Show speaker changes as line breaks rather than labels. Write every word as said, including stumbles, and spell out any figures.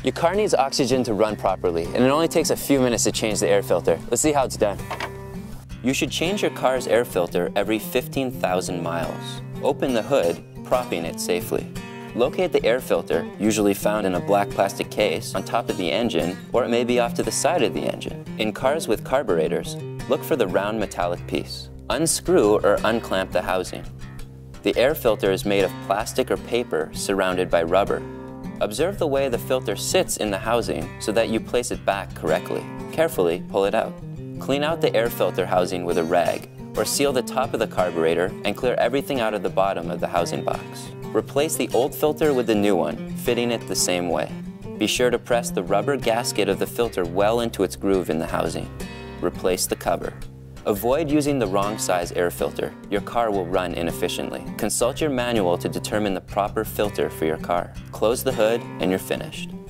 Your car needs oxygen to run properly, and it only takes a few minutes to change the air filter. Let's see how it's done. You should change your car's air filter every fifteen thousand miles. Open the hood, propping it safely. Locate the air filter, usually found in a black plastic case, on top of the engine, or it may be off to the side of the engine. In cars with carburetors, look for the round metallic piece. Unscrew or unclamp the housing. The air filter is made of plastic or paper surrounded by rubber. Observe the way the filter sits in the housing so that you place it back correctly. Carefully pull it out. Clean out the air filter housing with a rag, or seal the top of the carburetor and clear everything out of the bottom of the housing box. Replace the old filter with the new one, fitting it the same way. Be sure to press the rubber gasket of the filter well into its groove in the housing. Replace the cover. Avoid using the wrong size air filter. Your car will run inefficiently. Consult your manual to determine the proper filter for your car. Close the hood and you're finished.